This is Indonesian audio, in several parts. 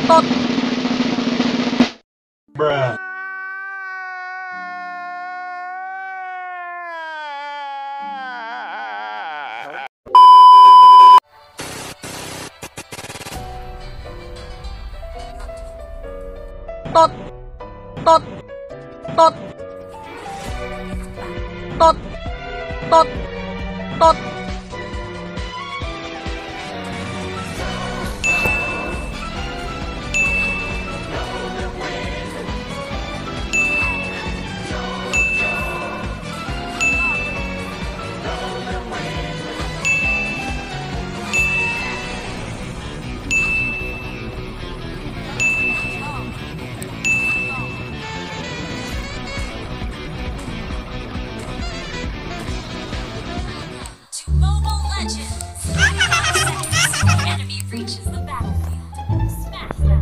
Tot. Bruh. Tot. Tot. Tot. Tot. Tot. Tot. Enemy reaches the battlefield. Smash them.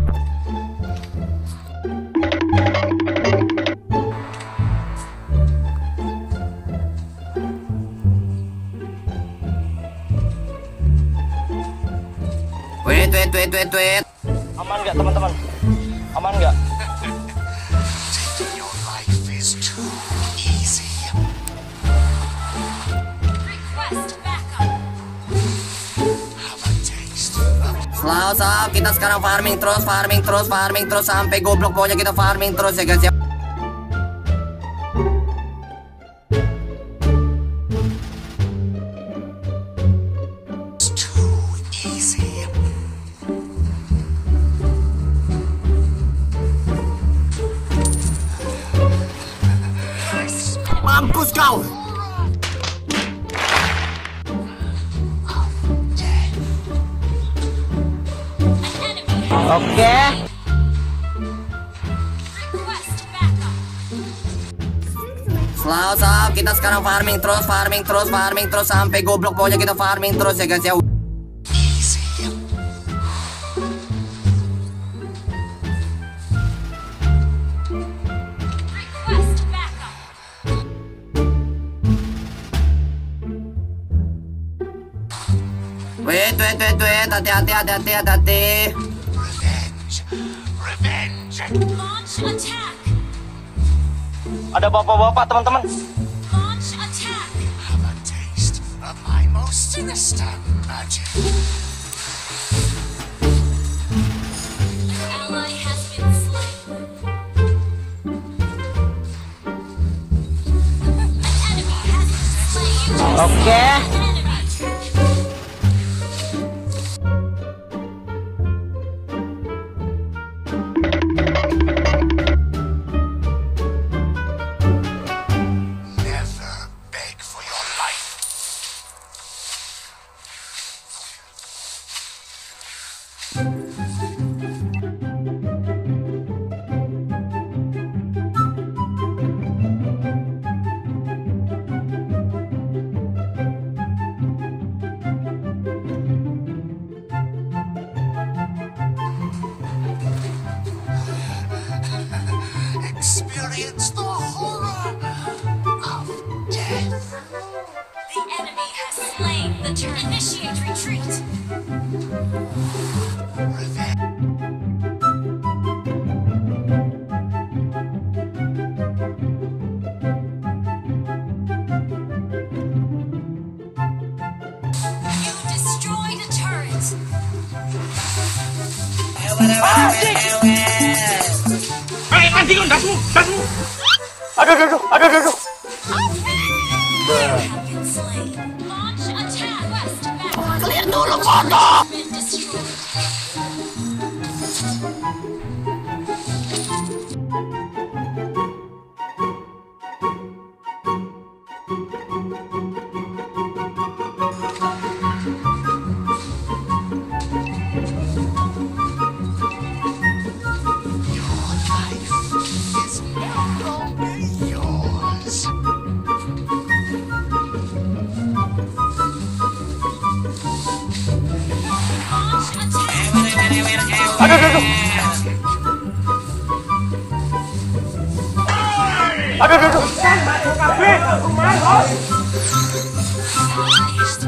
Wait. Aman nggak teman-teman? Aman nggak? Taking your life is too easy. Request backup. Have a taste of Selalu sahab, kita sekarang farming terus sampai goblok pokoknya kita farming terus ya guys ya. it's too easy. Mampus kau. Oke. Request backup. Selalu sahab, kita sekarang farming terus sampai goblok pokoknya kita farming terus ya guys ya. Easy. Request backup. Wait, hati-hati. Revenge. Launch attack. Ada bapak-bapak teman-teman. Launch attack. Have a taste of my most sinister magic. An ally has been slain. An enemy has been slain. Oke. Enemy. Never beg for your life. Experience the horror of death. The enemy has slain the turret. Initiate retreat. Revenge. You destroyed a turret. Aduh. Have been slain. Launch attack. Request backup. Kalian dulu bodoh. Been destroyed. Your life is no longer yours. Launch attack. Aduh.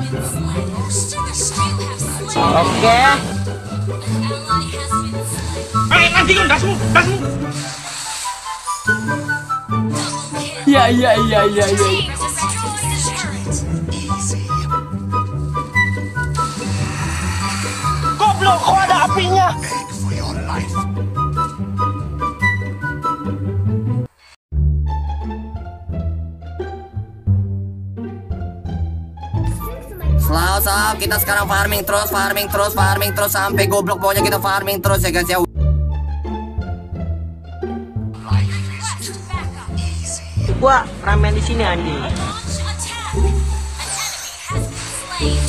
You have slain. Oke. An ally has been slain. Double kill. Iya, iya, iya, iya, iya. Team destroy the turret. Easy. Goblok, kok ada apinya? Beg for your life. Selalu sob, kita sekarang farming terus sampai goblok pokoknya kita farming terus ya guys ya. Life is Request too backup. easy. Gua ramen di sini anjing. Launch attack. An enemy has been slain.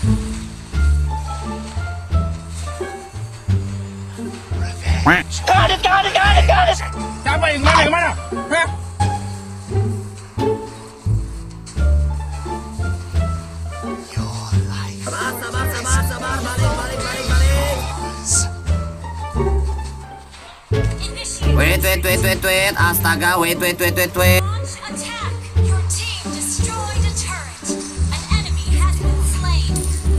Revenge. Kadit. Siapa yang kemana? Hah? Your life Sabar, balik. is Initiate. Wait, astaga, wait. Launch attack. Your team destroyed a turret. An enemy has been slain.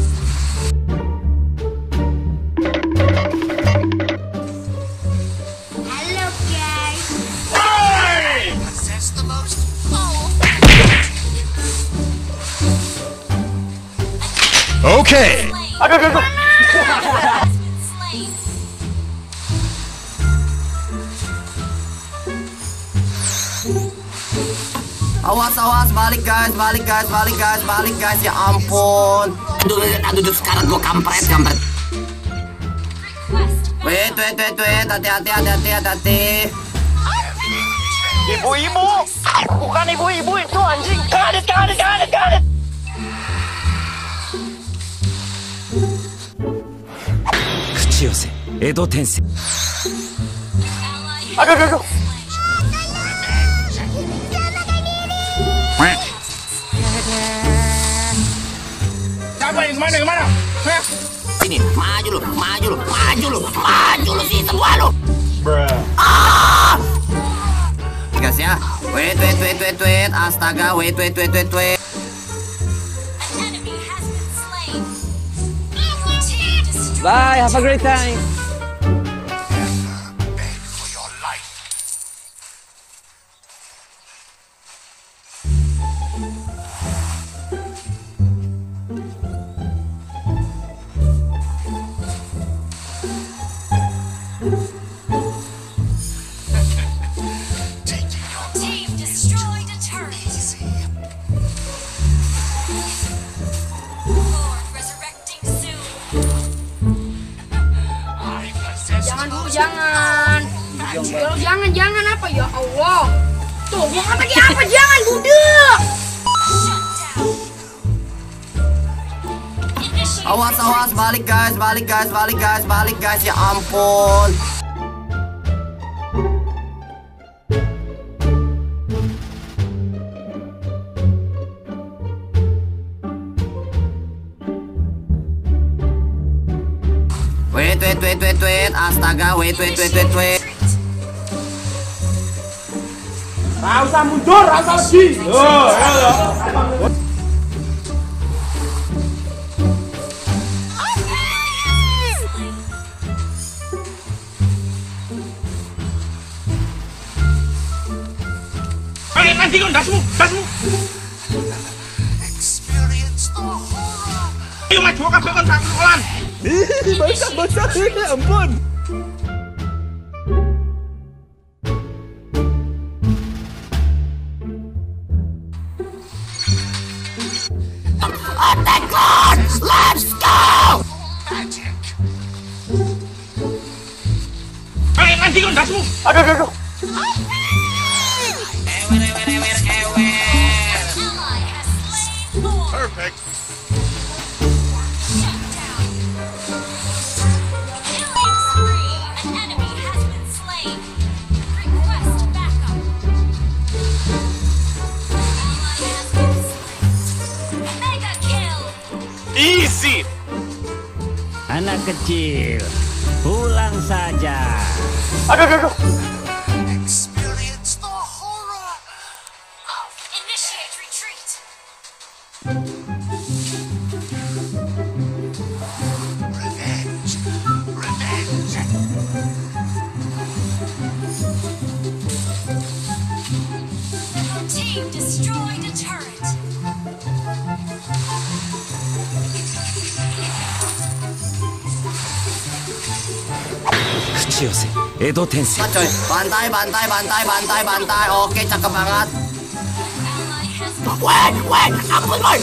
Hello, guys. possess the most Okay. Aduh. Has been slain. Awas, balik guys, ya ampun. Aduh, sekarang gua kampret. Request backup. Wait, hati. Ibu-ibu. Bukan ibu-ibu itu anjing. Kadit. Ally Aduh. Siapa yang kemana? Hah? Sini, maju lu sih semua lu. Guys ya. Wait. Astaga, wait. An enemy has been slain. Team destroyed. Bye, have a great time. beg for your life. Taking your Team destroyed a turret. easy. Lord resurrecting soon. I possess Jangan the dulu, most jangan. magic. Jangan apa ya Allah. Tuh, gua kan lagi apa? Jangan, budek. Shut down. Initiate. Awas, balik guys, ya ampun. Wait, astaga, wait. Retreat. Rasa mundur, rasa lagi. Nanti kau dasmu. Experience the horror. Ayo maju kabeh kon sak sekolah. Bocah ini ampun. Let's go! Magic. Nanti kau dasmu. Aduh. Ally has slain Lord. Perfect. Shut down. Killing spree. An enemy has been slain. Request backup. Ally has been slain. Mega kill. Easy. Anak kecil, pulang saja. Aduh. Experience the horror. Initiate retreat. Revenge. Shiose, Edo Tensei. Nah, coy, bantai, bantai, bantai, bantai, bantai. Oke, cakep banget. Wen, ampun, boy.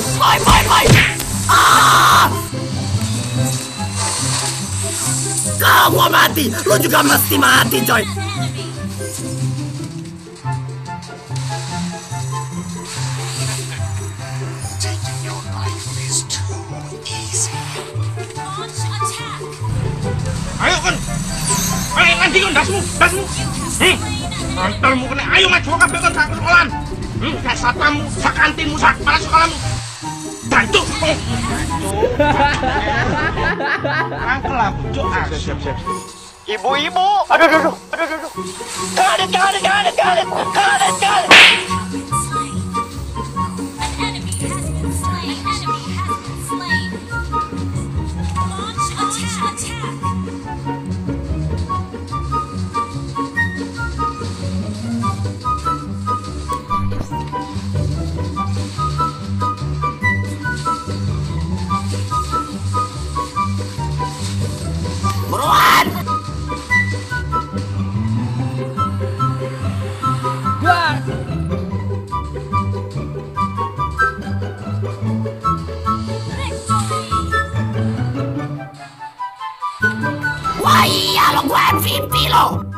Ah! Kalau gua mati, lu juga mesti mati, coy. Taking your life is too easy. Launch attack. Ayo kan. Ayo nanti kan dasmu. Antarmu kena. Ayo maju kabeh kan sak sekolahan. Sak satpammu, sak kantinmu, sak kepala sekolahmu. Bantu. Angkel lah, cuk. Siap. Ibu-ibu. Aduh. Got it. An enemy has been slain. Launch attack. Buruan! Wah iya lo, gue MVP lo.